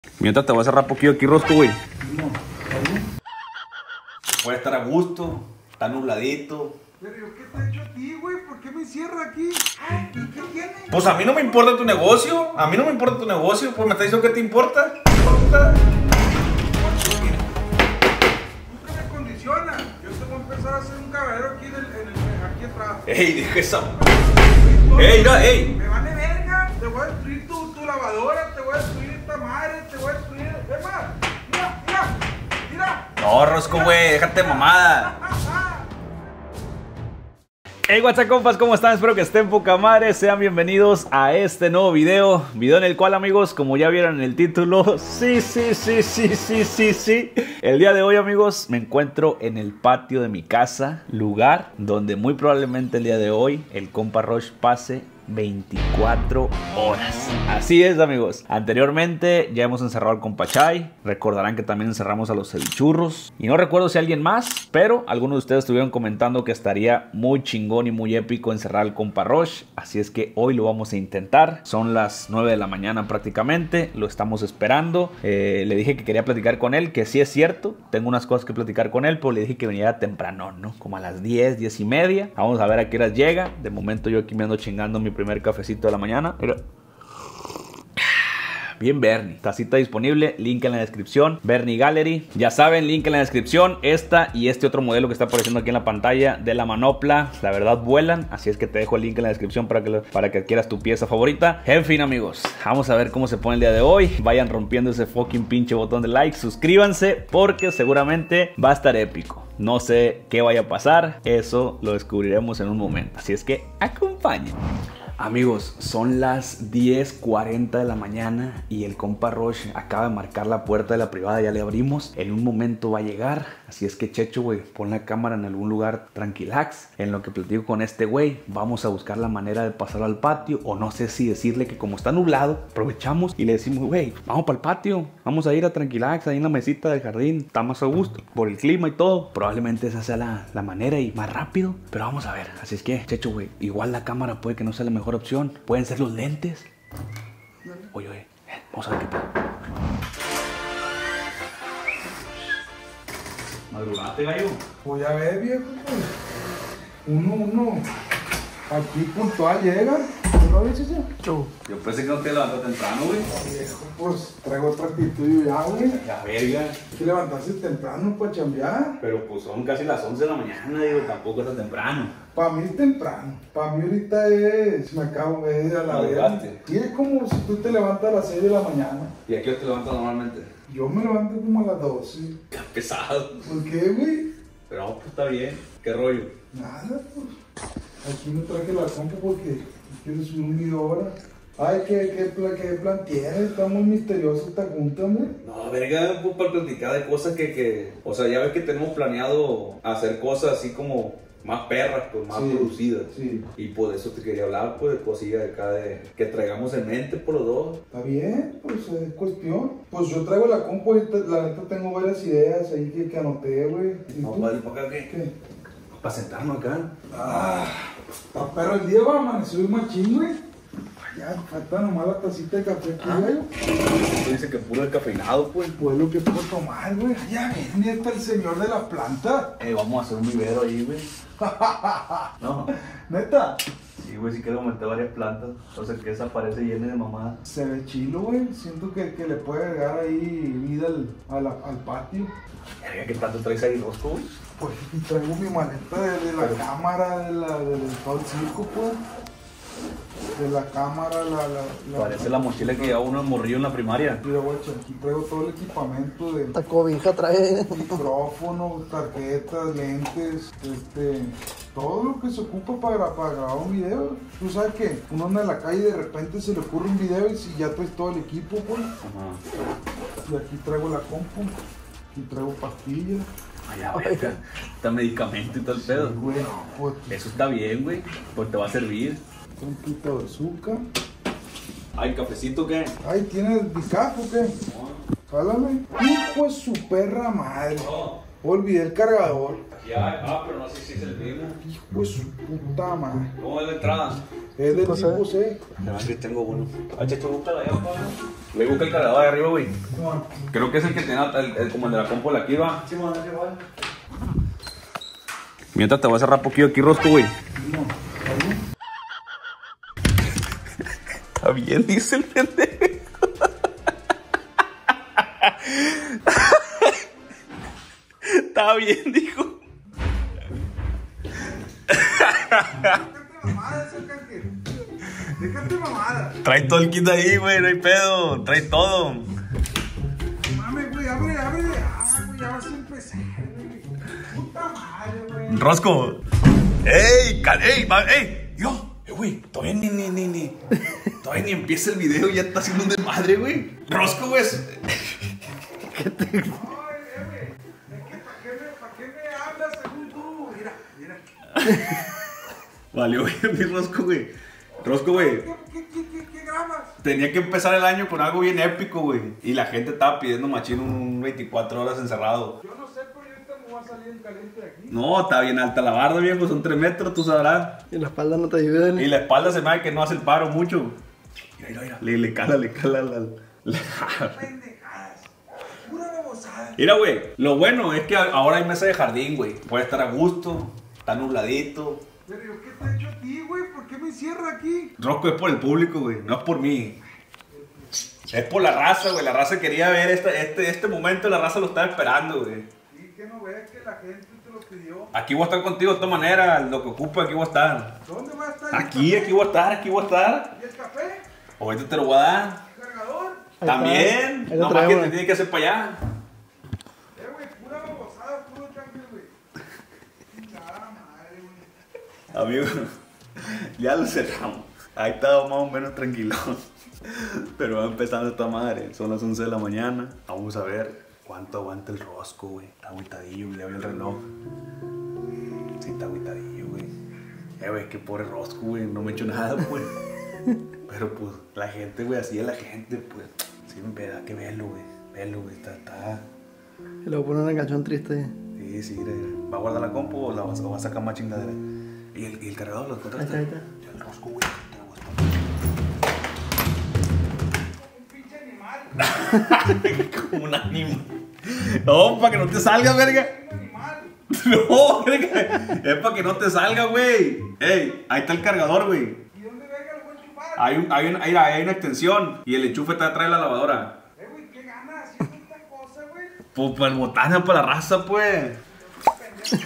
Mientras te voy a cerrar poquito aquí rostro, güey. Puede estar a gusto, está nubladito. Pero yo qué te he hecho a ti, güey, ¿por qué me encierra aquí? Ay, ¿y qué tiene? Pues a mí no me importa tu negocio, pues me está diciendo que te importa. Nunca me condiciona. Yo te voy a empezar a hacer un caballero aquí, aquí atrás. Ey, deja esa. Ey, mira, ey. Me vale verga, te voy a destruir tu lavadora, te voy a destruir esta madre, te voy a destruir. Es más, mira. No, Rosco, güey, déjate mamada. Hey, what's up, compas, ¿cómo están? Espero que estén poca madre. Sean bienvenidos a este nuevo video en el cual, amigos, como ya vieron en el título, sí. El día de hoy, amigos, me encuentro en el patio de mi casa, lugar donde muy probablemente el día de hoy el compa Rosh pase 24 horas. Así es, amigos. Anteriormente ya hemos encerrado al compa Chay. Recordarán que también encerramos a los cevichurros. Y no recuerdo si alguien más, pero algunos de ustedes estuvieron comentando que estaría muy chingón y muy épico encerrar al compa Rosh. Así es que hoy lo vamos a intentar. Son las 9 de la mañana prácticamente. Lo estamos esperando. Le dije que quería platicar con él, que sí es cierto. Tengo unas cosas que platicar con él, pero le dije que viniera temprano, ¿no? Como a las 10, 10 y media. Vamos a ver a qué horas llega. De momento yo aquí me ando chingando mi primer cafecito de la mañana. Mira. Bien Bernie, tacita disponible, link en la descripción, Bernie Gallery, ya saben, link en la descripción, esta y este otro modelo que está apareciendo aquí en la pantalla de la manopla, la verdad vuelan, así es que te dejo el link en la descripción para que adquieras tu pieza favorita. En fin, amigos, vamos a ver cómo se pone el día de hoy, vayan rompiendo ese fucking pinche botón de like, suscríbanse porque seguramente va a estar épico. No sé qué vaya a pasar, eso lo descubriremos en un momento, así es que acompáñenme. Amigos, son las 10:40 de la mañana y el compa Rosh acaba de marcar la puerta de la privada, ya le abrimos. En un momento va a llegar, así es que Checho, güey, pon la cámara en algún lugar tranquilax. En lo que platico con este güey, vamos a buscar la manera de pasar al patio, o no sé si decirle que como está nublado, aprovechamos y le decimos, güey, vamos para el patio, vamos a ir a tranquilax, ahí en la mesita del jardín, está más a gusto, por el clima y todo. Probablemente esa sea la manera y más rápido, pero vamos a ver. Así es que, Checho, güey, igual la cámara puede que no sea la mejor opción, pueden ser los lentes. Oye, vamos a ver qué tal. Madrugate, gallo. Pues ya ves, viejo, pues. Uno. Aquí puntual llega. ¿No ves eso? Yo pensé que no te levantas temprano, güey. Viejo, pues traigo otra actitud ya, güey. La verga. Hay que levantarse temprano para chambear. Pero pues son casi las 11 de la mañana, digo, tampoco está temprano. Para mí es temprano. Para mí ahorita me acabo de ir a la verga. Y es como si tú te levantas a las 6 de la mañana. ¿Y a qué hora te levantas normalmente? Yo me levanto como a las 12. Qué pesado. ¿Por qué, güey? Pero no, pues está bien. ¿Qué rollo? Nada, pues. Aquí me traje la compu porque quiero subir un video ahora. Ay, ¿qué plan tiene? Está muy misteriosa esta junta, güey. No, verga, pues para platicar de cosas que... O sea, ya ves que tenemos planeado hacer cosas así como más perras, pues más producidas. Sí. Y por eso te quería hablar, pues, de cosillas de acá que traigamos en mente por los dos. Está bien, pues es cuestión. Pues yo traigo la compu, ahorita, la neta tengo varias ideas ahí que anoté, güey. No, para acá, ¿qué? ¿Qué? Para sentarnos acá. Está perro el día, va a amanecer un machín, güey. Ya, falta nomás la tacita de café aquí, güey. Tú dices que puro descafeinado, pues. Pues lo que puedo tomar, güey. Ya ven, está el señor de la planta. Vamos a hacer un vivero ahí, güey. No. ¿Neta? Sí, güey, sí quiero aumentar varias plantas. O sea, que esa parece llena de mamada. Se ve chilo, güey. Siento que le puede agregar ahí vida al patio. ¿Qué tanto traes ahí, Rosco, güey? Pues y traigo mi maleta de la cámara, del todo el circo, pues. De la cámara, Parece la mochila que lleva uno morrillo en la primaria. Mira, guacha, aquí traigo todo el equipamiento de Esta cobija trae micrófono, tarjetas, lentes, todo lo que se ocupa para grabar un video. Tú sabes que uno anda en la calle y de repente se le ocurre un video y si ya traes todo el equipo, pues. Ajá. Y aquí traigo la compu, aquí traigo pastillas. Vaya, verga. Está medicamento y todo el pedo. Sí, güey, pues, Eso está bien, güey. Pues te va a servir. un poquito de azúcar. Ay, ¿cafecito qué? Ay, ¿tienes bicajo o qué? Jálame. Hijo de su perra madre. Olvidé el cargador. Ya, pero no sé si es el mismo. Pues su puta madre. ¿Cómo es la entrada? Es del tipo C. Sí, tengo uno. Le busca el cargador de arriba, güey. Creo que es el que tiene como el de la compu aquí, va. Mientras te voy a cerrar poquito aquí, Rosco, güey. Está bien, dice el pendejo. Está bien, dijo. Déjate mamada. Trae todo el kit ahí, güey, no hay pedo. Trae todo. Mames, güey, abre. Güey, ya vas a empezar, güey. Puta madre, güey. Rosco. ¡Ey! ¡Ey! ¡Yo! Güey, todavía ni empieza el video y ya está haciendo un desmadre, güey. Rosco, güey. ¿Qué te... Oye, güey, es que ¿para qué me hablas según tú? Mira. Valió, güey, mi Rosco, güey. Rosco, güey. ¿Qué grabas? Tenía que empezar el año con algo bien épico, güey. Y la gente estaba pidiendo machín un 24 horas encerrado. Yo no sé, pero yo ahorita me voy a salir en caliente de aquí. No, está bien alta la barda, viejo. Son 3 metros, tú sabrás. Y la espalda no te ayuda. Y la espalda se me da que no hace el paro mucho. Mira. Le cala la... Pendejadas. Pura babosada. Mira, güey, lo bueno es que ahora hay mesa de jardín, güey. Puede estar a gusto, está nubladito. Pero yo, ¿qué te he hecho a ti, güey? ¿Por qué me encierra aquí? Rosco es por el público, güey, no es por mí. Es por la raza, güey. La raza quería ver este momento, la raza lo estaba esperando, güey. Y que no veas que la gente te lo pidió. Aquí voy a estar contigo de todas maneras, lo que ocupa, aquí voy a estar. ¿Dónde va a estar? Aquí voy a estar. ¿Y el café? Ahorita te lo voy a dar. ¿El cargador? También, Ahí lo nomás que traemos. te tiene que hacer para allá. Güey, pura babosada, puro cambio, güey. Chingada madre, güey. Amigo, ya lo cerramos. Ahí estaba más o menos tranquilo. Pero va empezando esta madre. Son las 11 de la mañana. Vamos a ver cuánto aguanta el Rosco, güey. Está agüitadillo, le veo el reloj. Sí, está agüitadillo, güey. Güey, qué pobre Rosco, güey. No me he hecho nada, pues. Pero pues, la gente, güey, así es la gente, pues. Sí, me da que verlo, güey. Verlo, güey. Está. Y le voy a poner una canción triste. Sí, mira. ¿Va a guardar la compu o la va a sacar más chingadera? ¿Y el cargador lo encontraste? Ahí está. Ya el Rosco, güey. Un pinche animal. Como un animal. No, para que no te salga, verga. Un animal. No, verga. Es para que no te salga, güey. Ey, ahí está el cargador, güey. ¿Y dónde venga lo voy a chupar? Hay una extensión y el enchufe está atrás de la lavadora. Güey, ¿qué ganas haciendo esta cosa, güey? Pues para el botana, para la raza, pues. Pendejo,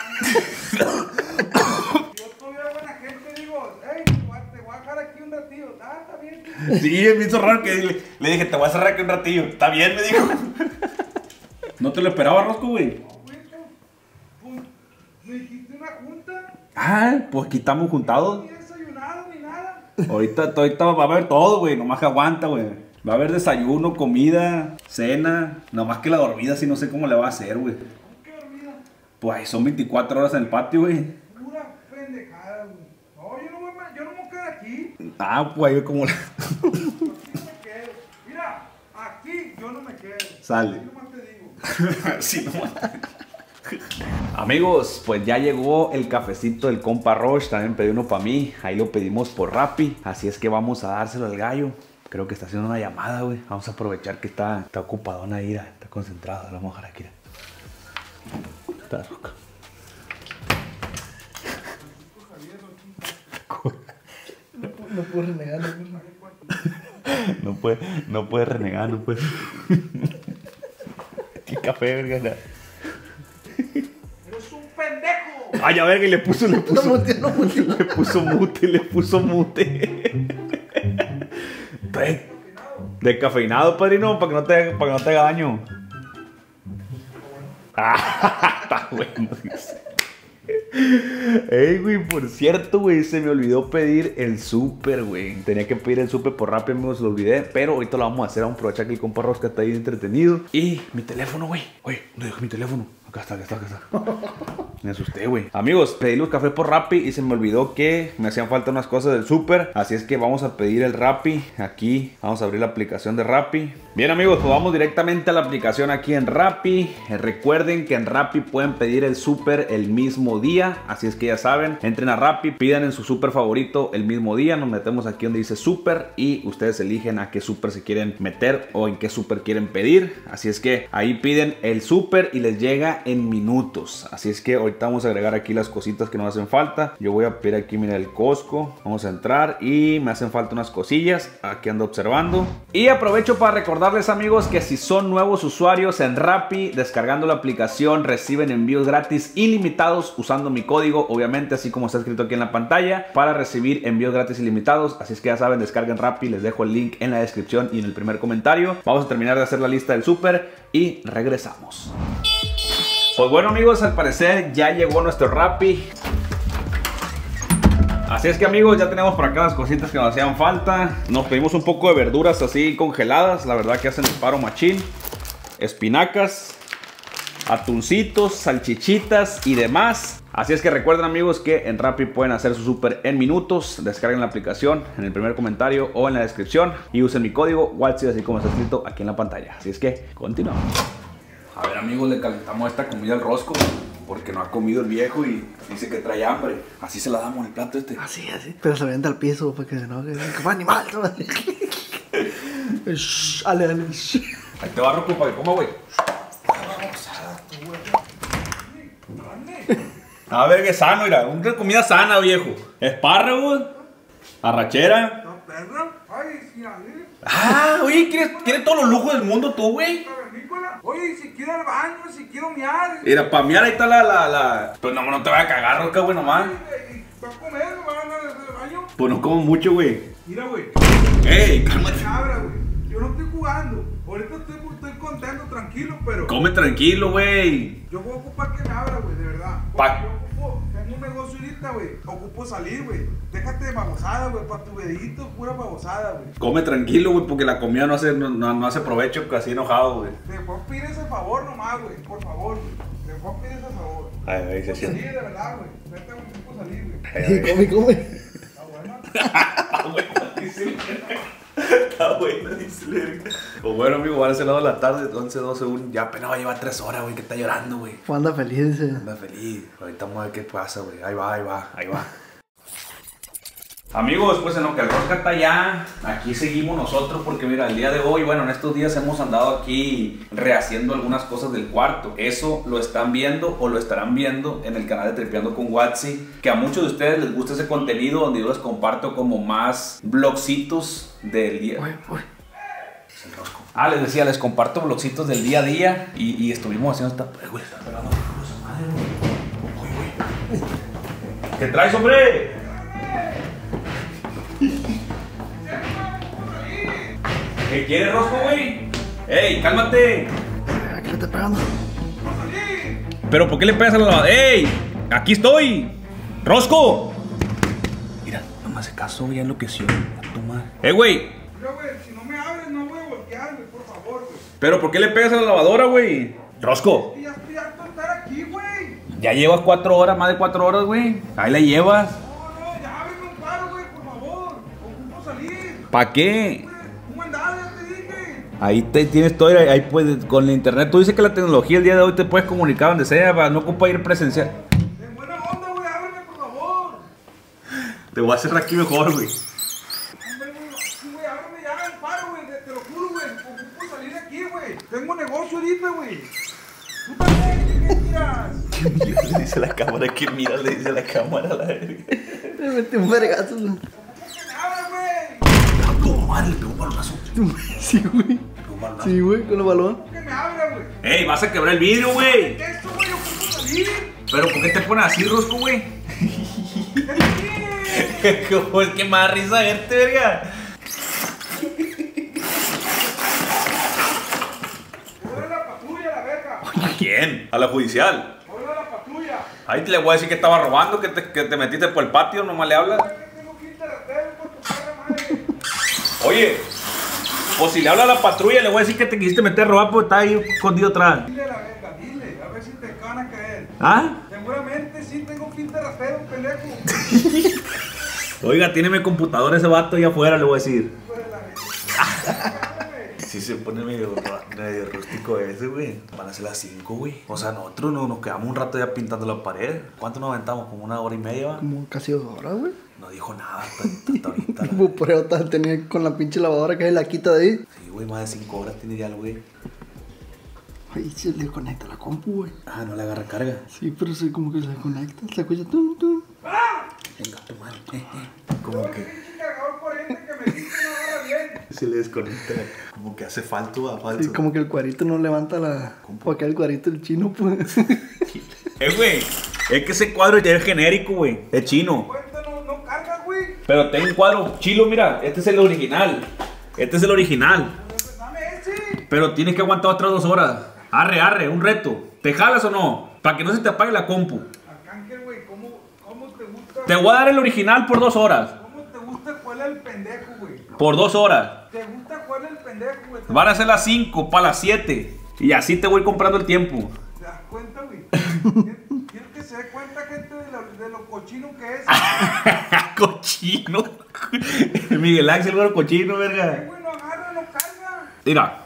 yo todavía buena gente, digo, hey, te voy a dejar aquí un ratillo. Ah, está bien. Sí, me hizo raro que le dije, te voy a cerrar aquí un ratillo. Está bien, me dijo. ¿No te lo esperaba, Rosco, güey? No, güey, pues, me dijiste una junta. Ah, pues aquí estamos juntados. Ni he desayunado ni nada. Ahorita va a haber todo, güey. Nomás que aguanta, güey. Va a haber desayuno, comida, cena. Nomás que la dormida, sí no sé cómo le va a hacer, güey. ¿Cómo que dormida? Pues ahí son 24 horas en el patio, güey. Pura pendejada, güey. No, yo no me voy a quedar aquí. Ah, pues ahí como la... Aquí no me quedo. Mira, aquí yo no me quedo. Sale. Así nomás te digo. Sí, nomás. Amigos, pues ya llegó el cafecito del compa Roche. También pedí uno para mí. Ahí lo pedimos por Rappi. Así es que vamos a dárselo al gallo. Creo que está haciendo una llamada, güey. Vamos a aprovechar que está ocupadona ahí, está concentrado. Lo vamos a dejar aquí. Está loca. No puedo renegar, No puede renegar, no puede. Qué café, verga. ¡Eres un pendejo! Ay, a ver, que le puso No mute. le puso mute. Descafeinado, padrino, para que no te haga daño. Ah, está bueno. Ey, güey, por cierto, güey, se me olvidó pedir el súper, güey. Tenía que pedir el súper por Rappi, amigos, lo olvidé. Pero ahorita lo vamos a hacer, vamos a aprovechar que el compa Rosca está ahí entretenido. Y mi teléfono, güey. Oye, ¿dónde dejé mi teléfono? Acá está. Me asusté, güey. Amigos, pedí los cafés por Rappi y se me olvidó que me hacían falta unas cosas del súper. Así es que vamos a pedir el Rappi. Aquí vamos a abrir la aplicación de Rappi. Bien, amigos, pues vamos directamente a la aplicación aquí en Rappi. Recuerden que en Rappi pueden pedir el súper el mismo día. Así es que ya saben, entren a Rappi, pidan en su súper favorito el mismo día. Nos metemos aquí donde dice súper y ustedes eligen a qué súper se quieren meter o en qué súper quieren pedir. Así es que ahí piden el súper y les llega en minutos. Así es que ahorita vamos a agregar aquí las cositas que nos hacen falta. Yo voy a pedir aquí, mira, el Costco. Vamos a entrar y me hacen falta unas cosillas. Aquí ando observando. Y aprovecho para recordarles, amigos, que si son nuevos usuarios en Rappi, descargando la aplicación reciben envíos gratis ilimitados usando mi código, obviamente, así como está escrito aquí en la pantalla, para recibir envíos gratis ilimitados. Así es que ya saben, descarguen Rappi. Les dejo el link en la descripción y en el primer comentario. Vamos a terminar de hacer la lista del súper y regresamos. Pues bueno, amigos, al parecer ya llegó nuestro Rappi. Así es que, amigos, ya tenemos por acá las cositas que nos hacían falta. Nos pedimos un poco de verduras así congeladas. La verdad que hacen el paro machín. Espinacas, atuncitos, salchichitas y demás. Así es que recuerden, amigos, que en Rappi pueden hacer su súper en minutos. Descarguen la aplicación en el primer comentario o en la descripción y usen mi código WATSI, así como está escrito aquí en la pantalla. Así es que continuamos. A ver, amigos, le calentamos esta comida al Rosco porque no ha comido el viejo y dice que trae hambre. Así se la damos en el plato este. Así. Pero se avienta al piso para que no, que como animal. Ale. Ahí te va, Rosco, para que coma, güey. A ver, que sano, mira. Una comida sana, viejo. Espárragos, arrachera. Ah, oye, ¿quieres todos los lujos del mundo tú, güey? Oye, si quiero al baño, si quiero miar. Mira, para miar ahí está la... Pues no te vayas a cagar, Rosca, güey, nomás. ¿Vas a comer? ¿Me van a dar al baño? Pues no como mucho, güey. Mira, güey. Ey, cálmate. Cabra, güey. Yo no estoy jugando. Ahorita estoy contento, tranquilo, pero... Come tranquilo, güey. Yo voy a ocupar que me abra, güey, de verdad. Tengo un negocio ahorita, güey. Ocupo salir, güey. Déjate de babosada, güey. Para tu dedito, pura babosada, güey. Come tranquilo, güey, porque la comida no hace provecho casi enojado, güey. Te puedo pedir ese favor nomás, güey. Por favor, güey. Te puedo pedir ese favor. Ay, se salir, siente. de verdad, güey. Vete a ocupo salir, güey. Come. ¿Está buena? Está bueno, dice. Pues bueno, amigo, van a ser las 2 de la tarde, 11, 12, 1. Ya apenas va a llevar 3 horas, güey, que está llorando, güey. Anda feliz, dice. Anda feliz. Ahorita vamos a ver qué pasa, güey. Ahí va. Amigos, pues en lo que el Rosca está allá, aquí seguimos nosotros porque mira, el día de hoy, bueno, en estos días hemos andado aquí rehaciendo algunas cosas del cuarto. Eso lo están viendo o lo estarán viendo en el canal de Tripeando con Watsi, que a muchos de ustedes les gusta ese contenido donde yo les comparto como más vlogcitos del día. Uy. Es el Rosco. Les decía, les comparto vlogcitos del día a día y estuvimos haciendo esta... Güey, está pegando a madre, güey. ¿Qué traes, hombre? ¿Qué quieres, Rosco, güey? ¡Ey, cálmate! ¿A qué le está pegando? ¿Pero por qué le pegas a la lavadora? ¡Ey! ¡Aquí estoy! ¡Rosco! Mira, no me hace caso, ya enloqueció. A tu madre. Güey! Mira, güey, si no me abres, no voy a voltear, güey, por favor, güey. ¿Pero por qué le pegas a la lavadora, güey? ¡Rosco! Ya estoy harto de estar aquí, güey. Ya llevas 4 horas, más de 4 horas, güey. Ahí la llevas. No, ya ábreme un paro, güey, por favor. Ocupo salir. ¿Para qué? Un mandado, ya te dije. Ahí tienes todo, ahí puedes, con la internet. Tú dices que la tecnología el día de hoy te puedes comunicar donde sea, no ocupa ir presencial. En buena onda, güey, ábreme, por favor. Te voy a hacer aquí mejor, güey. Hombre, güey, ábreme ya el paro, güey, te lo juro, güey. Ocupo salir de aquí, güey. Tengo negocio ahorita, güey. Tú también, ¿qué tiras? Le dice la cámara que mira, le dice la cámara a la verga. Le metí un vergazo. ¿Cómo que me abra, güey? Tu madre le pegó un balonazo. Sí, güey. Sí, güey, con el balón. ¿Cómo que me abra, güey? ¡Ey, vas a quebrar el vidrio, güey! Esto, güey, ocupo salir. ¿Pero por qué te pones así, Rosco, güey? ¿Qué ¿Cómo es que más risa verte, verga? Hola la patrulla, la verga. ¿A quién? A la judicial. Hola la patrulla. Ahí te le voy a decir que estaba robando, que te metiste por el patio, nomás le hablas. Tengo que irte a la tele con tu perra madre. Oye, pues si le habla a la patrulla, le voy a decir que te quisiste meter a robar porque está ahí escondido atrás. Dile a la verga, dile, a ver si te van a creer. ¿Ah? Seguramente pinta rapero, pendejo. Oiga, tiene mi computadora ese vato allá afuera, le voy a decir. Sí se pone medio rústico ese, güey. Van a ser las 5, güey. O sea, nosotros nos quedamos un rato ya pintando la pared. ¿Cuánto nos aventamos? ¿Como 1 hora y media, va? Como casi 2 horas, güey. No dijo nada hasta ahorita. Por eso tenía con la pinche lavadora que se la quita de ahí. Sí, güey, más de 5 horas tiene ya el güey. Ay, se le conecta la compu, güey. Ah, no le agarra carga. Sí, pero sí, como que se le conecta. Se escucha tum, tum. Venga, tu madre. Como que Pinche cargador corriente que me dice no agarra bien. se le desconecta. Como que hace falso, va, falso. Sí, como que el cuadrito no levanta la... Para acá el cuadrito del chino, pues. Güey, es que ese cuadro ya es genérico, güey. Es chino. Cuenta no carga, güey. Pero tengo un cuadro chilo, mira. Este es el original. Este es el original. Dame ese. Pero tienes que aguantar otras 2 horas. Arre, un reto. ¿Te jalas o no? Para que no se te apague la compu. Arcángel, güey, ¿cómo te gusta? Te voy a dar el original por 2 horas. ¿Cómo te gusta cuál es el pendejo, güey? Por 2 horas. ¿Te gusta cuál es el pendejo, güey? Van a ser las 5 para las 7. Y así te voy comprando el tiempo. ¿Te das cuenta, güey? Quiero que se dé cuenta, gente, de lo cochino que es. Cochino. Miguel Ángel, bueno, cochino, verga. Güey, no agarra, no carga. Mira,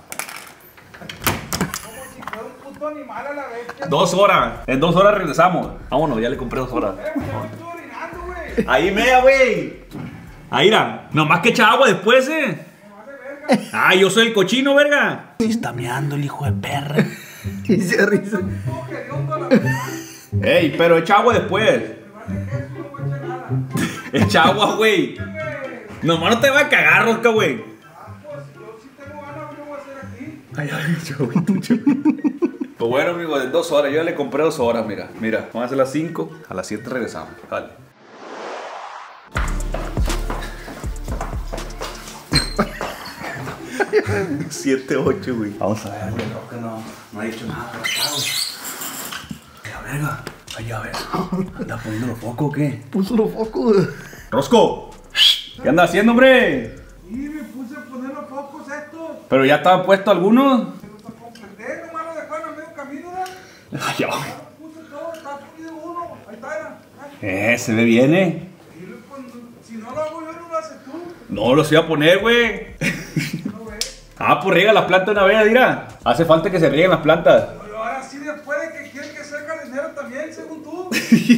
Como si fuera un puto animal a la vez. 2 horas. En 2 horas regresamos. Vámonos, ya le compré 2 horas. Güey, ya me estoy orinando, güey. Ahí mea, güey. Ahí, mira. Nomás que echa agua después, Me vale verga. Ah, yo soy el cochino, verga. Sí está meando el hijo de perra. Y se risa. Todo hediondo a la vez. Ey, pero echa agua después. Me vale que eso no voy a echar nada. Echa agua, güey. Güey. Nomás no te va a cagar, rosca, güey. Ah, pues yo sí tengo ganas, ¿qué voy a hacer aquí? Ay, chavito. Pues bueno, amigo, de 2 horas. Yo ya le compré 2 horas, mira. Mira, vamos a hacer las 5. A las 7 regresamos. Vale. Siete, 8, güey. Vamos a ver, güey. Creo que no ha dicho nada por acá, güey. La verga. Ay, a ver. ¿Anda poniendo los focos o qué? Puso los focos, güey. Rosco. ¿Qué anda haciendo, hombre? Y me puse a poner los focos estos. Pero ya estaba puesto algunos. Se los completé, nomás lo dejaron a medio camino, ¿verdad? Ay, ya. Puse todo, está ponido uno. Ahí está, ya. Se ve bien, Y luego, si no lo hago yo, no lo haces tú. No los iba a poner, güey. No ves. Ah, pues riega las plantas una vez, mira. Hace falta que se rieguen las plantas. Pero ahora sí, después de que quieren que sea jardinero también, según tú.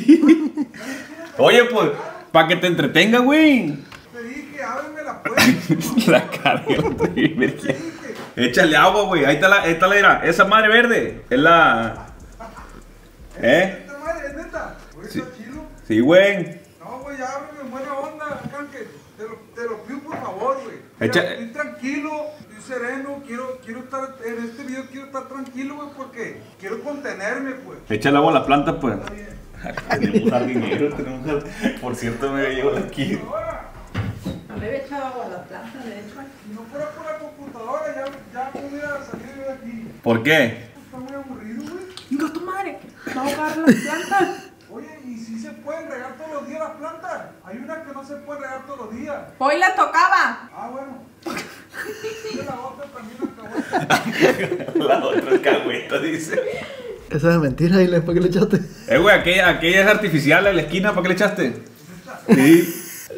Oye, pues, para que te entretenga, güey. Te dije, ábreme la puerta. La carga, güey. Échale agua, güey. Ahí está la, mira. Esa madre verde. Es la. Esta madre es neta. Güey, Sí. está chido. Sí, güey. No, güey, ábreme en buena onda, Arcángel. Te lo pido por favor, güey. Echa- Estoy tranquilo, estoy sereno. Quiero estar, en este video quiero estar tranquilo, güey, porque quiero contenerme, pues. Échale agua a la planta, pues. Está bien. Tenemos jardinero, Por cierto, me llevo aquí. Ahora, No le había echado agua a la planta, de hecho. si no fuera por la computadora, ya me hubiera salido yo de aquí. ¿Por qué? Está muy aburrido, güey. ¡No, tu madre! ¡Va a ahogar las plantas! Oye, ¿y si se pueden regar todos los días las plantas? Hay una que no se puede regar todos los días. ¡Hoy la tocaba! Ah, bueno. Y la otra también acabó. La otra cagüeta, dice. Esa es mentira, ¿y para qué le echaste? Güey, aquella es artificial en la esquina, ¿para qué le echaste? Sí.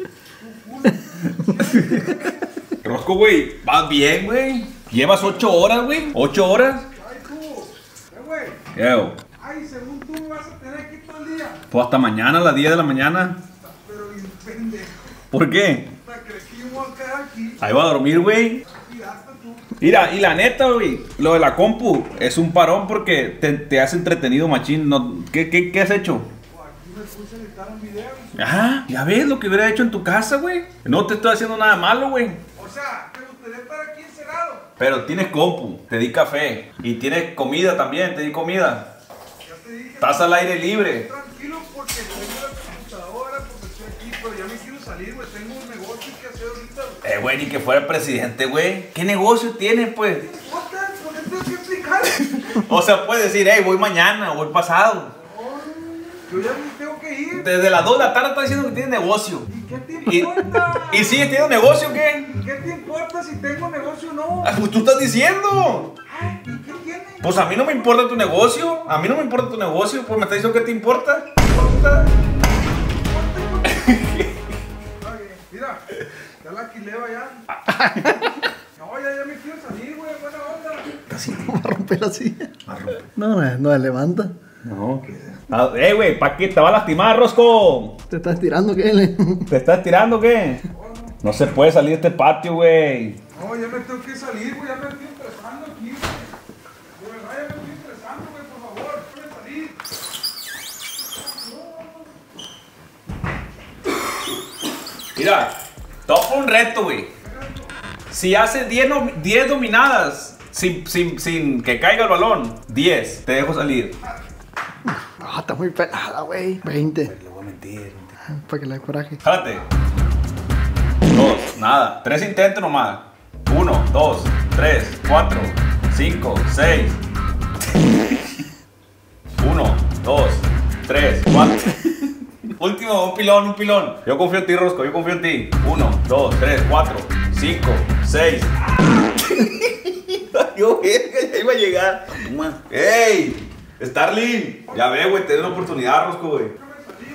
Rosco, güey, vas bien, güey. Llevas 8 horas, güey. 8 horas. Ay, tú. Güey. Yo. Ay, según tú me vas a tener aquí todo el día. Pues hasta mañana, a las 10 de la mañana. Pero bien pendejo. ¿Por qué? ¿Crees que yo me voy a quedar aquí? Ahí va a dormir, güey. Tiraste tú. Mira, y la neta, güey, lo de la compu es un parón porque te hace entretenido, machín. No, ¿qué has hecho? Pues aquí me puse a editar un video. Ah, ya ves lo que hubiera hecho en tu casa, güey. No te estoy haciendo nada malo, güey. O sea, ¿te gustaría estar aquí encerrado? Pero tienes compu, te di café. Y tienes comida también, te di comida. Ya te dije. Estás al aire libre. Tranquilo porque tengo la computadora, porque estoy aquí, pero ya me quiero salir, güey. Tengo un negocio que hacer ahorita, güey. Güey, ni que fuera el presidente, güey. ¿Qué negocio tienes, pues? ¿Qué importa? ¿Por qué tengo que explicar? O sea, puedes decir, hey, voy mañana, voy pasado. Yo ya me tengo que ir. Desde las 2 de la tarde estás diciendo que tienes negocio. ¿Y qué te importa? ¿Y sigues teniendo negocio o qué? ¿Y qué te importa si tengo negocio o no? Ah, pues tú estás diciendo. Ay, ¿y qué tiene? Pues a mí no me importa tu negocio. A mí no me importa tu negocio. Pues me estás diciendo que te importa. leva ya. No, ya me quiero salir, güey, buena onda. Casi no va a romper la silla. No se levanta. No, que... güey, ¿para qué te va a lastimar, Rosco? ¿Te estás tirando qué? ¿Te estás tirando qué? No se puede salir de este patio, güey. No, ya me tengo que salir, güey, ya me estoy estresando aquí, güey. De verdad, ya me estoy estresando, güey, por favor, déjame salir. Mira, topa un reto, güey. Si haces 10 dominadas sin que caiga el balón, 10, te dejo salir. Ah, está muy pelada, güey. 20. Le voy a mentir. Para que le dé coraje. Jálate. 2, nada. 3 intentos nomás. 1, 2, 3, 4, 5, 6. 1, 2, 3, 4. Último, un pilón. Yo confío en ti, Rosco, yo confío en ti. 1, 2, 3, 4, 5, 6. Yo, ya iba a llegar. ¡Ey! Starling. Ya ve, güey, tenés la oportunidad, Rosco, güey.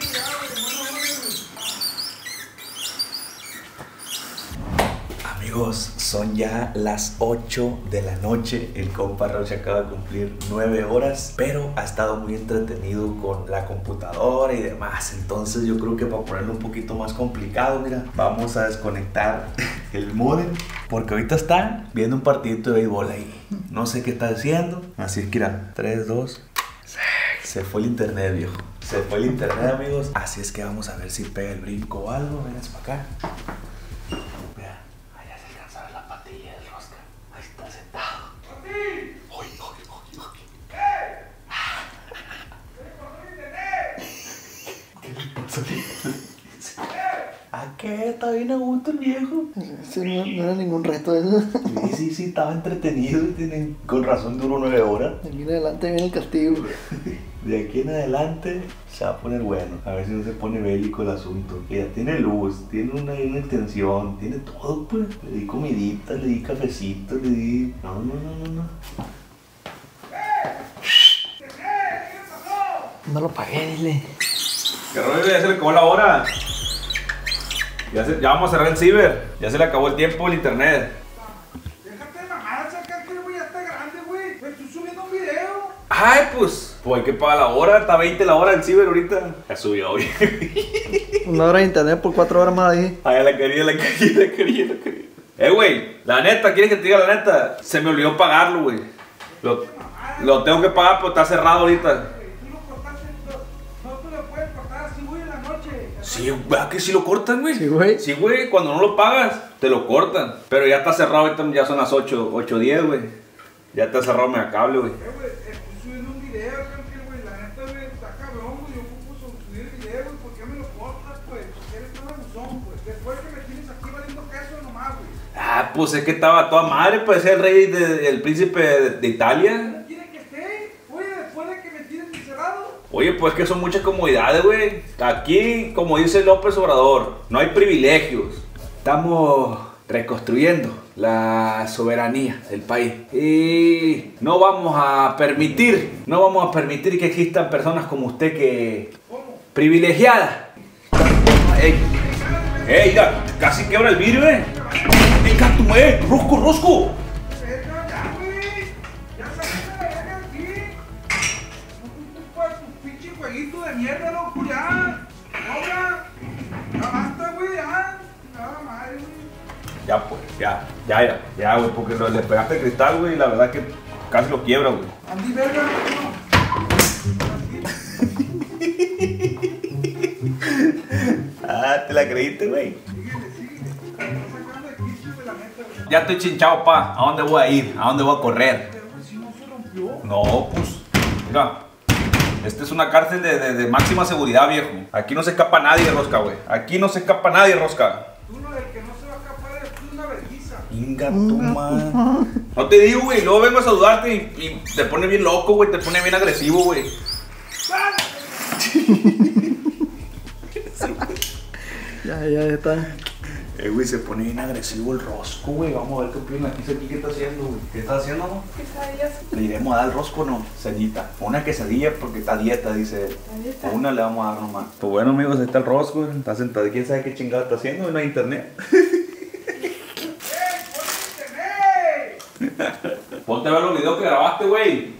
Amigos, son ya las 8 de la noche. El compa Roche acaba de cumplir 9 horas, pero ha estado muy entretenido con la computadora y demás. Entonces yo creo que para ponerlo un poquito más complicado, mira, vamos a desconectar el modem, porque ahorita está viendo un partidito de béisbol ahí. No sé qué está haciendo. Así es que mira, 3, 2, se fue el internet, viejo. Se fue el internet, amigos. Así es que vamos a ver si pega el brinco o algo. Vénganse para acá. ¿A qué? Está bien a gusto el viejo. Sí, no era ningún reto eso. Sí, estaba entretenido. Con razón duró 9 horas. De aquí en adelante viene el castigo. De aquí en adelante se va a poner bueno. A ver si no se pone bélico el asunto. Mira, tiene luz, tiene una extensión, tiene todo, pues. Le di comidita, le di cafecito, le di... No. No lo pagué, dile. ¿Qué rollo? Ya se le acabó la hora. Ya vamos a cerrar el ciber. Ya se le acabó el tiempo el internet. Déjate de mamadas, acá que el güey ya está grande, güey. Me estoy subiendo un video. Ay, pues hay que pagar la hora. Está 20 la hora del ciber ahorita. Ya subió hoy. 1 hora de internet por 4 horas más ahí. Ay, la quería. Güey, la neta, ¿quieres que te diga la neta? Se me olvidó pagarlo, güey. Lo tengo que pagar, pero está cerrado ahorita. Sí, ¿verdad que sí lo cortan, güey? Sí, güey. Sí, güey, cuando no lo pagas, te lo cortan. Pero ya está cerrado, ahorita ya son las 8:10, güey. Ya está cerrado Megacable, güey. Güey, estoy subiendo un video, güey, la neta, güey, está cabrón, güey. Yo ocupo subir el video, güey, ¿por qué me lo cortas, pues? Porque eres tan abusón, pues. Después que me tienes aquí valiendo queso nomás, güey. Ah, pues es que estaba toda madre, pues el rey el príncipe de Italia. Oye, pues que son muchas comodidades, güey. Aquí, como dice López Obrador, no hay privilegios. Estamos reconstruyendo la soberanía del país. Y no vamos a permitir que existan personas como usted que... privilegiadas. Ey, ya, casi quebra el vidrio, ¡Ey, Rosco! De mierda, loco, ya. Ahora. Ya basta, güey, ya. Nada madre, güey. Ya, pues, ya, güey, porque le pegaste el cristal, güey, y la verdad que casi lo quiebra, güey. Andy, verga, Ah, ¿te la creíste, güey? Síguele. Estás sacando de quicio de la neta, güey. Ya estoy chinchado, pa. ¿A dónde voy a ir? ¿A dónde voy a correr? Pero si no se rompió. No, pues, mira. Esta es una cárcel de máxima seguridad, viejo. Aquí no se escapa nadie, Rosca, güey. Aquí no se escapa nadie, Rosca. Tú no, el que no se va a escapar es tú, una vergüenza. Inga tu madre. No te digo, güey. Luego vengo a saludarte y te pone bien loco, güey. Te pone bien agresivo, güey. Ya está. Güey, se pone bien agresivo el Rosco, güey. Vamos a ver qué opina aquí. ¿Qué está haciendo, güey? ¿Qué está haciendo, no? Quesadillas. Le iremos a dar al Rosco, ¿no? Quesadillita. Una quesadilla porque está a dieta, dice él. Una le vamos a dar nomás. Pues bueno, amigos, ahí está el Rosco. Está sentado. ¿Quién sabe qué chingado está haciendo? No hay internet. Ponte a ver los videos que grabaste, güey.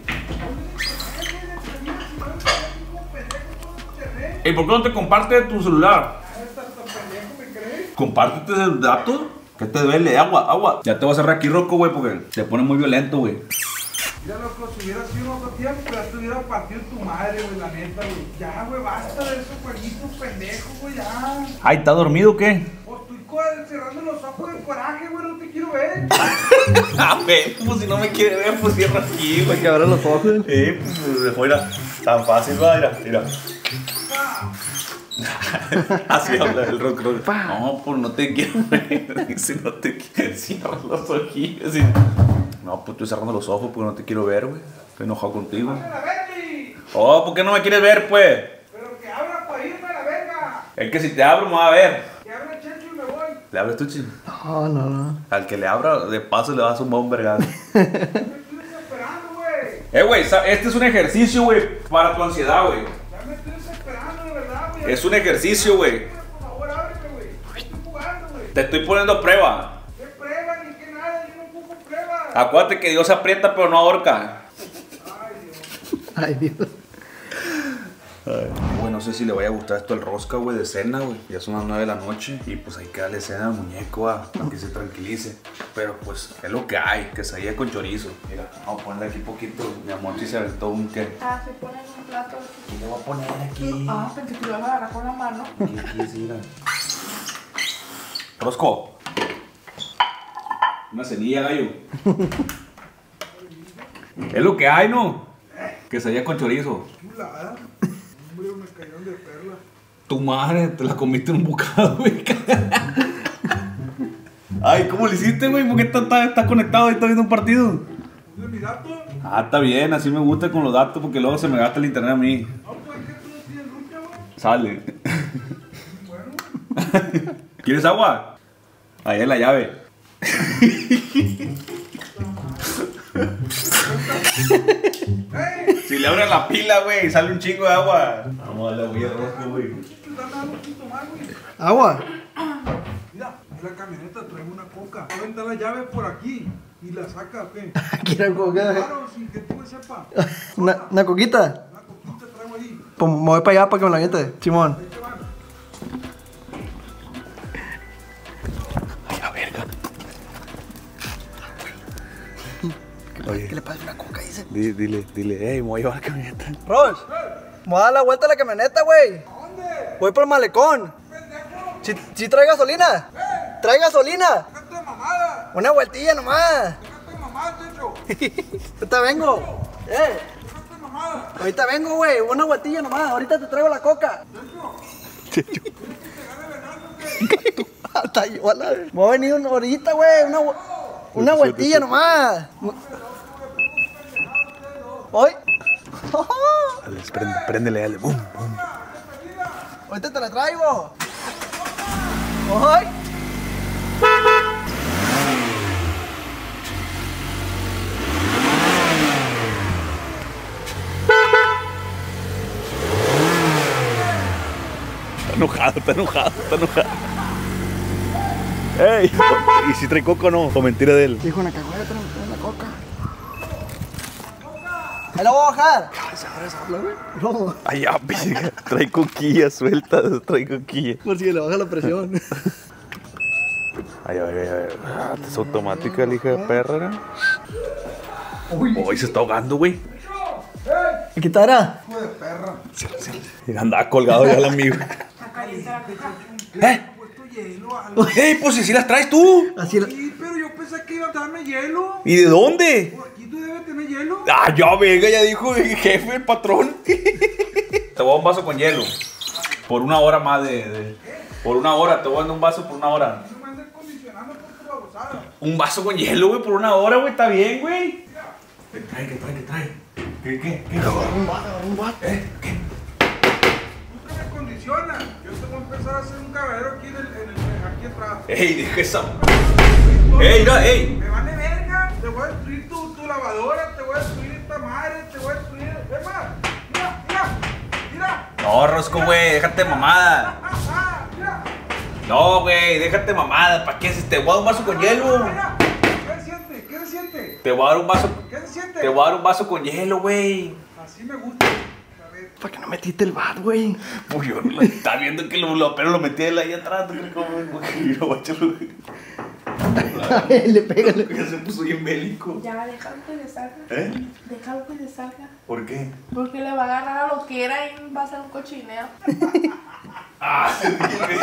¿Y por qué no te compartes tu celular? Compártete el dato. ¿Qué te duele? Agua. Ya te voy a cerrar aquí, Rocco, güey, porque te pone muy violento, güey. Mira, loco, si hubiera sido otro tiempo, ya te hubiera partido tu madre, güey, la neta, güey. Ya, güey, basta de esos jueguitos pendejos, güey, ya. Ay, ¿está dormido o qué? Pues estoy cerrando los ojos de coraje, güey, no te quiero ver. A ver, pues si no me quiere ver, pues cierra aquí, güey. Que abra los ojos. Pues mira, tan fácil, va, mira. Así habla el rock. No, pues no te quiero ver. Dice, no te quiero. Cierra los ojillos. No, pues estoy cerrando los ojos porque no te quiero ver, güey. Estoy enojado contigo. ¡Dame la verga! Oh, ¿por qué no me quieres ver, pues? Pero que abra para irme a la verga. Es que si te abro me va a ver. Que abra Checho y me voy. ¿Le abres tú, chico? No. Al que le abra, de paso le vas a un vergado. Me estoy desesperando, güey. Güey, este es un ejercicio, güey, para tu ansiedad, güey. Ya me estoy desesperando, de verdad, güey. Es un ejercicio, güey. Por favor, ábreme, güey. Estoy jugando, güey. Te estoy poniendo a prueba. ¿Qué prueba ni qué nada? Yo no ocupo pruebas. Acuérdate que Dios aprieta pero no ahorca. Ay, Dios. Güey, no sé si le vaya a gustar esto el rosca, güey, de cena, güey. Ya son las 9 de la noche y pues hay que darle cena al muñeco, para que se tranquilice. Pero pues es lo que hay, que se con chorizo. Mira, vamos a ponerle aquí poquito. Mi amor sí se aventó un qué. Se pone en un plato. Y le voy a poner aquí. Pensé que lo ibas a agarrar con la mano. Y aquí sí, mira. Rosco. Una cenilla, gallo. Es lo que hay, ¿no? Quesadilla con chorizo. Chulada. Hombre, me cayeron de perla. Tu madre, te la comiste en un bocado, güey. Ay, ¿cómo le hiciste, güey? ¿Por qué estás conectado y estás viendo un partido? ¿De mi dato? Ah, está bien, así me gusta con los datos porque luego se me gasta el internet a mí. No, pues que tú no tienes lucha, güey. Sale. Bueno. ¿Quieres agua? Ahí es la llave. ¡Ey! Si le abres la pila, güey, sale un chingo de agua. Vamos a darle agua roja, güey. Dame algo sin tomar, güey. Agua. Mira, en la camioneta traigo una coca. Va a aventar la llave por aquí y la saca, ¿o qué? Quiero coca. Claro, sin que tú me sepas. Una coquita. Una coquita traigo ahí. Pues me voy para allá para que me la aviente, Simón. Ahí te van. Ay, la verga. ¿Qué le pasa a una coca? Dice. Dile, hey, me voy a llevar la camioneta. Ross, me voy a dar la vuelta a la camioneta, güey. ¿Dónde? Voy por el malecón. ¡Pendejo! ¿Sí trae gasolina? ¿Trae gasolina? ¡Déjate de mamada! Una vueltilla nomás. ¡Déjate de mamada, Checho! Ahorita vengo. ¡Déjate de mamada! Ahorita vengo, güey. Una vueltilla nomás. Ahorita te traigo la coca. ¡Checho! ¿Quieres que te gane venando o qué? Hasta yo, me voy a venir una horita, güey. Una vueltilla nomás. Hoy. Préndele, dale. Boom, boom. Ahorita te la traigo. Hoy. Está enojado. ¡Ey! ¿Y si trae coca o no? ¿O mentira de él? Dijo una cagueta, una coca. Ahí la voy a bajar. No, Ay, ya, trae coquilla suelta, trae coquilla. por si le baja la presión. Ay, es automática la hija de perra, ¿no? Uy, se está ahogando, güey. ¿Qué estará? ¡Hijo de perra! Andaba colgado ya el amigo. Está caliente la coca. ¿Eh? ¿Puesto hielo o algo? ¡Ey, pues si las traes tú! Así la... Sí, pero yo pensé que iba a darme hielo. ¿Y de dónde? Por aquí tú debes tener hielo. Ah, ya, venga, ya dijo el jefe, el patrón. Te voy a un vaso con hielo. Por una hora más Por una hora, te voy a dar un vaso por una hora. No me andes condicionando por tu babosada. Un vaso con hielo, güey, por una hora, güey, está bien, güey. ¿Qué trae? ¿Qué? Un vato. ¿Qué? Tú que me condicionas. Yo te voy a empezar a hacer un caballero aquí, aquí atrás. Ey, deja esa. Ey, mira, ey. Me vale verga. Te voy a destruir tu lavadora. Te voy a destruir esta madre. Te voy a destruir. Es más, mira. No, Rosco, güey, déjate mamada. Mira. No, güey, déjate mamada. ¿Para qué haces? Te voy a dar un vaso con hielo. Mira. ¿Qué se siente? Te voy a dar un vaso. ¿Qué se siente? Te voy a dar un vaso con hielo, güey. Así me gusta. A ver. ¿Para qué no metiste el bat, güey? Pues yo no está viendo que pero lo metí de ahí atrás. ¿Tú crees que lo voy a echarlo? Le pégale. Ya se puso bien bélico. Ya, déjalo que le salga. ¿Eh? Déjalo que le salga. ¿Por qué? Porque le va a agarrar a lo que era y va a ser un cochinero. ¡Ah! Se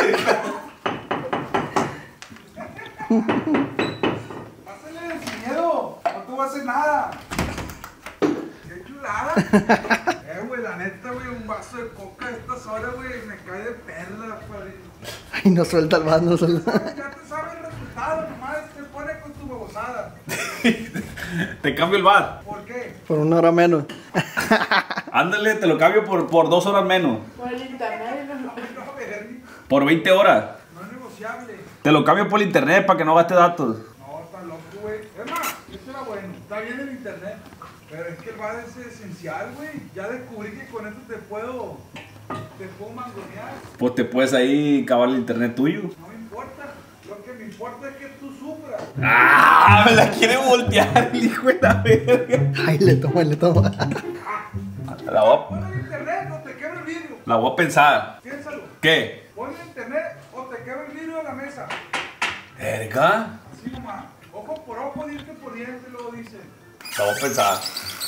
Pásale sin miedo. No te voy a hacer nada. Qué chulada. Güey, la neta, güey, un vaso de coca a estas horas, güey, me cae de perla, padrino. Ay, no suelta el bat, no suelta. Ya te sabes el resultado, nomás te pone con tu babosada. Te cambio el bat. ¿Por qué? Por 1 hora menos. Ándale, te lo cambio por 2 horas menos. Por el internet. No, Bernie, Por 20 horas. no es negociable. Te lo cambio por internet para que no gaste datos. No, está loco, güey. Es más, esto era bueno. Está bien el internet. Pero es que el bar es esencial, güey. Ya descubrí que con esto te puedo mangonear. Pues te puedes ahí cavar el internet tuyo. No me importa. Lo que me importa es que tú sufras. ¡Ah! Me la quiere voltear el hijo de la verga. Ay, le toma, le toma. La voy Pon el internet o te quebra el vidrio. a, la voy a pensar. Piénsalo. ¿Qué? Pon el internet o te quebra el vidrio de la mesa. ¿Verga? Así nomás. Ojo por ojo, diente por diente, luego dicen. La voy a pensar.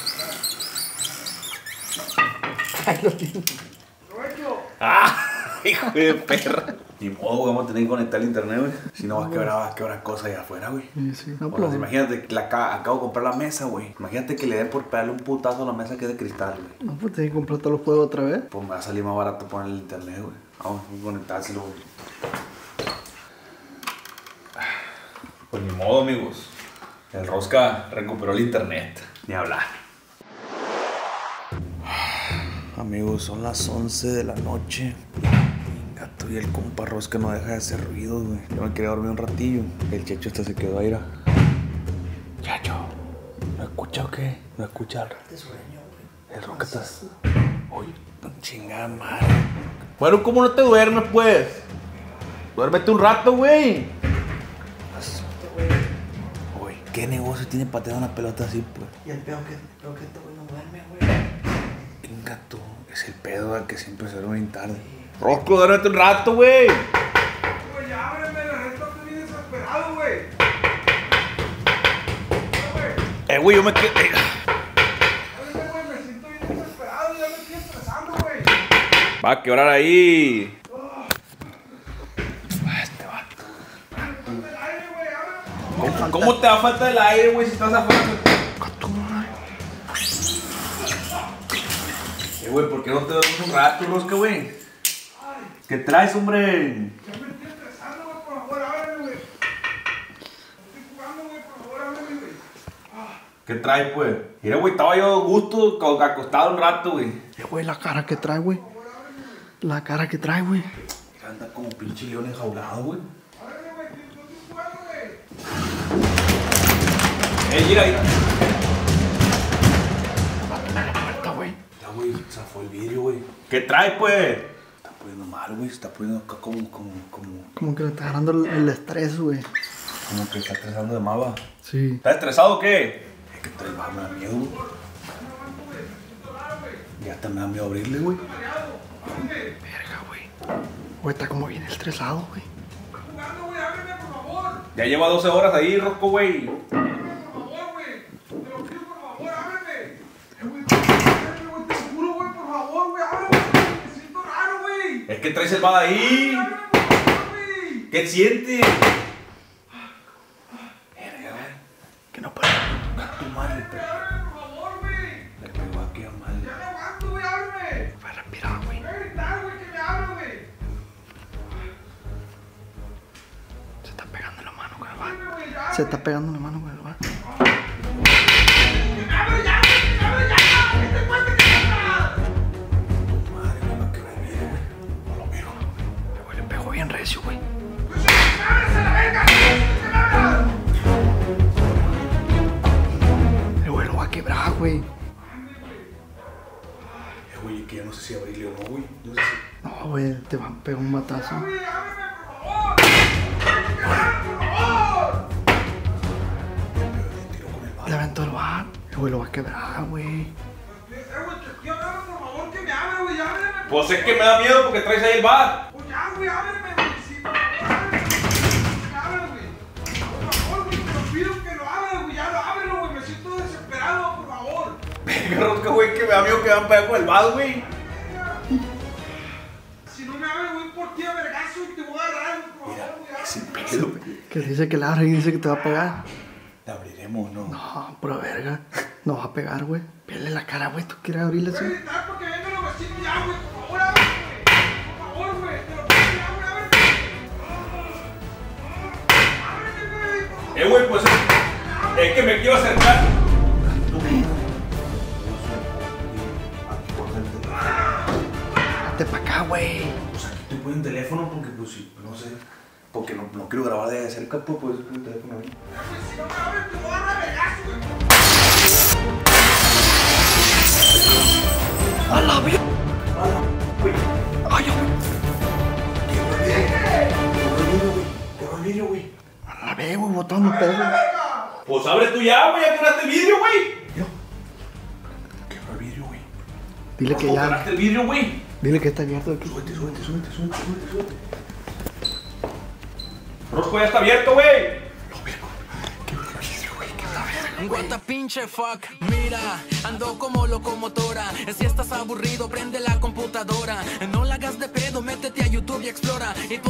Ay, lo tiene. Provecho. ¡Ah! Hijo de perra. Ni modo, güey, vamos a tener que conectar el internet, güey. Si no, va a quebrar cosas allá afuera, güey. Sí, sí. No, O sea, pues, imagínate que acabo de comprar la mesa, güey. Imagínate que le den por pegarle un putazo a la mesa que es de cristal, güey. no, pues tienes que comprar todos los juegos otra vez. Pues me va a salir más barato poner el internet, güey. Vamos a conectárselo, güey. Pues ni modo, amigos. El Rosca recuperó el internet. Ni hablar. Amigos, son las 11 de la noche. Gato, y el compa Rosca no deja de hacer ruido, güey. Yo me quería dormir un ratillo. El Checho hasta se quedó a ir a... Chacho, ¿no escucha o qué? ¿No escucha el sueño, güey? El Rosca está... Uy, chingada madre. Bueno, ¿cómo no te duermes, pues? Duérmete un rato, güey. Uy, ¿qué negocio tiene patear una pelota así, pues? Y el peor que este güey no duerme, güey. Venga tú, es el pedo al que siempre se duerme bien tarde. Rosco, duérmete un rato, güey. Güey, ya ábreme, la neta estoy bien desesperado, güey. Güey, yo me quedé... Ábreme, güey, me siento bien desesperado, ya me estoy estresando, güey. Va a quebrar ahí. Este vato. Ponte el aire, güey, ábreme. ¿Cómo te da falta del aire, güey, si estás afuera? Güey, ¿por qué no te duermes un rato, Rosca, güey? ¿Qué traes, hombre? Ya me estoy estresando, güey, por favor, ábreme, güey. Estoy jugando, güey, por favor, ábreme, güey. ¿Qué traes, pues? Mira, güey, estaba yo a gusto, acostado un rato, güey. Güey, la cara que trae, güey. La cara que trae, güey. Mira, anda como pinche león enjaulado, güey. Ábreme, güey, que no estoy jugando, güey. Mira, mira. Puerta, güey. Ya, güey, zafó el vidrio, güey. ¿Qué traes, pues? Está poniendo mal, güey. Se está poniendo acá Como que le está agarrando el estrés, güey. como que está estresando de mava. Sí. ¿Estás estresado o qué? Es que traes me da miedo, güey. Ya hasta me da miedo abrirle, güey. Verga, güey. Güey, está como bien estresado, güey. Jugando, güey, ábreme, por favor. Ya lleva 12 horas ahí, Rosco, güey. Por favor, güey. Te lo pido, por favor, ábreme. Güey, ábreme, güey, te lo juro, güey, por favor, güey, ábreme. Me siento raro, güey. Es que traes el bad ahí. Ábreme, por favor, güey. ¿Qué sientes? Que no puede. Tu madre, pero Ábreme, por favor, güey. me va a quedar mal. Ya no aguanto, güey, ábreme. Voy a respirar, güey. Voy a gritar, güey, que me abra, güey. Se está pegando la mano con el bat. Ábreme, güey, ya. Se está pegando la mano con el bat. ¡Que me abra ya, güey, que me abra ya. ¡Que te cuente que me abra! Tu madre, me va a quebrar el vidrio, güey. No lo miro. Güey, le pegó bien recio, güey. ¡Pues que me abras a la verga! ¡Que me abra! El güey lo va a quebrar, güey. Güey, que ya no sé si abrirle o no, güey. No sé si... No, güey, te va a pegar un batazo. ¡Güey, ábreme, por favor! ¡Que me abra, por favor! Me tiro con el bad, Le aventó el bar. Güey, lo va a quebrar, güey. Güey, te estoy hablando, por favor, que me abre, güey, ábreme. Pues es que me da miedo porque traes ahí el bar. Pues ya, güey, ábreme, güey, sí, por favor, ábreme. Que me abra, güey. Por favor, güey, te lo pido que lo abra, güey, ya lo ábrelo, güey, me siento desesperado, por favor. Venga, Rosca, güey, que me da miedo que van para allá con el bar, güey. Si no me abre, voy por ti a vergazo y te voy a agarrar, por favor, güey. Ese pedo, güey. Que dice que le abre y dice que te va a pegar. ¿Le abriremos, no? No, pura verga. No va a pegar, güey. Pele la cara, güey. ¿Tú quieres abrirle así? Voy a gritar porque vengan los vecinos ya, güey, por favor, ábreme, güey. Por favor, güey, te lo pido ya, güey, ábreme. Ábreme, güey, por favor. Güey, pues es que me quiero acercar. Date pa' acá, güey. Pues aquí estoy poniendo el teléfono porque, pues, sí, no sé. Porque no quiero grabar de cerca, pues, por eso pongo el teléfono ahí. Si no me abres, te voy a agarrar vergazo, güey. ¡A la vida! ¡Ay, Quebró el vidrio, güey. a la vez, güey! Botando pedo. Pues abre tú ya, güey, ya quebraste el vidrio, güey. Quebró el vidrio, güey. Dile que ¿Cómo ya. quebraste el vidrio, güey? Dile que está abierto aquí. Súbete. Rosco ya está abierto, güey. What the pinche fuck, mira, ando como locomotora. Si estás aburrido, prende la computadora. No la hagas de pedo, métete a YouTube y explora. Y